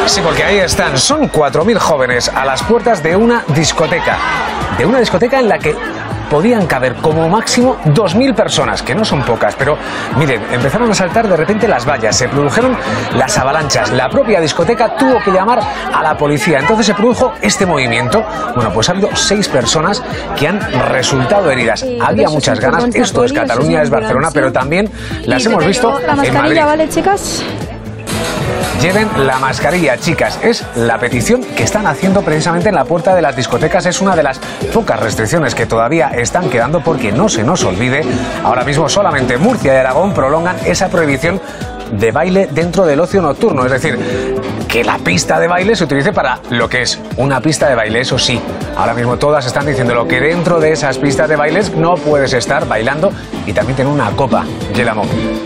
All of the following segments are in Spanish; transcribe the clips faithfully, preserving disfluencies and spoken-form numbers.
Sí, porque ahí están, son cuatro mil jóvenes a las puertas de una discoteca, de una discoteca en la que podían caber como máximo dos mil personas, que no son pocas, pero miren, empezaron a saltar de repente las vallas, se produjeron las avalanchas, la propia discoteca tuvo que llamar a la policía, entonces se produjo este movimiento. Bueno, pues ha habido seis personas que han resultado heridas, había muchas ganas, esto es Cataluña, es Barcelona, pero también las hemos visto en Madrid. ¿Vale, chicas? Lleven la mascarilla, chicas. Es la petición que están haciendo precisamente en la puerta de las discotecas. Es una de las pocas restricciones que todavía están quedando, porque no se nos olvide, ahora mismo solamente Murcia y Aragón prolongan esa prohibición de baile dentro del ocio nocturno. Es decir, que la pista de baile se utilice para lo que es una pista de baile, eso sí. Ahora mismo todas están diciendo lo que dentro de esas pistas de bailes no puedes estar bailando y también tener una copa. Yelamo.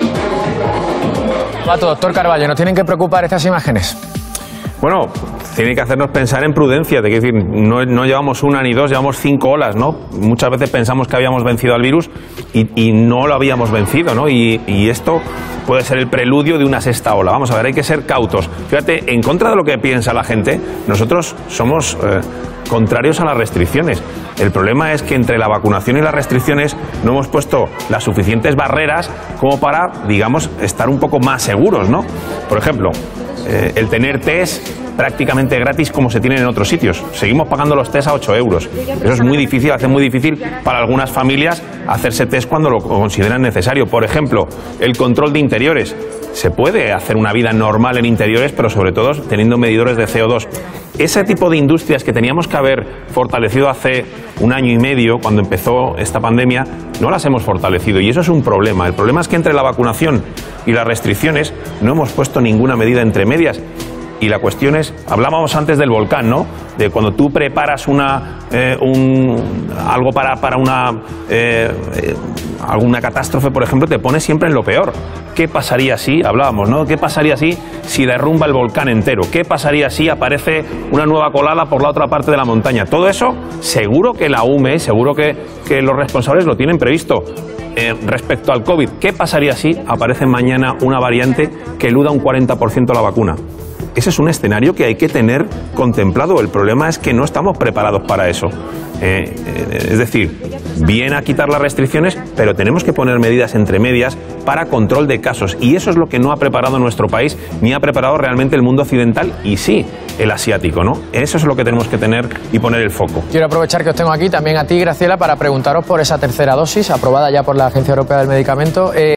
Pato, doctor Carballo, ¿nos tienen que preocupar estas imágenes? Bueno, tiene que hacernos pensar en prudencia, de que decir, no, no llevamos una ni dos, llevamos cinco olas, ¿no? Muchas veces pensamos que habíamos vencido al virus y, y no lo habíamos vencido, ¿no? Y, y esto puede ser el preludio de una sexta ola. Vamos a ver, hay que ser cautos. Fíjate, en contra de lo que piensa la gente, nosotros somos eh, contrarios a las restricciones. El problema es que entre la vacunación y las restricciones no hemos puesto las suficientes barreras como para, digamos, estar un poco más seguros, ¿no? Por ejemplo, eh, el tener test prácticamente gratis como se tienen en otros sitios. Seguimos pagando los test a ocho euros. Eso es muy difícil, hace muy difícil para algunas familias hacerse test cuando lo consideran necesario. Por ejemplo, el control de interiores. Se puede hacer una vida normal en interiores, pero sobre todo teniendo medidores de C O dos. Ese tipo de industrias que teníamos que haber fortalecido hace un año y medio, cuando empezó esta pandemia, no las hemos fortalecido. Y eso es un problema. El problema es que entre la vacunación y las restricciones no hemos puesto ninguna medida entre medias. Y la cuestión es, hablábamos antes del volcán, ¿no? De cuando tú preparas una, eh, un, algo para, para una, eh, eh, alguna catástrofe, por ejemplo, te pones siempre en lo peor. ¿Qué pasaría si, hablábamos, ¿no? ¿Qué pasaría si, si derrumba el volcán entero? ¿Qué pasaría si aparece una nueva colada por la otra parte de la montaña? Todo eso, seguro que la U M E, seguro que, que los responsables lo tienen previsto. Eh, respecto al COVID, ¿qué pasaría si aparece mañana una variante que eluda un cuarenta por ciento la vacuna? Ese es un escenario que hay que tener contemplado. El problema es que no estamos preparados para eso. Eh, eh, es decir, bien a quitar las restricciones, pero tenemos que poner medidas entre medias para control de casos. Y eso es lo que no ha preparado nuestro país, ni ha preparado realmente el mundo occidental y sí el asiático, ¿no? Eso es lo que tenemos que tener y poner el foco. Quiero aprovechar que os tengo aquí, también a ti, Graciela, para preguntaros por esa tercera dosis aprobada ya por la Agencia Europea del Medicamento. Eh,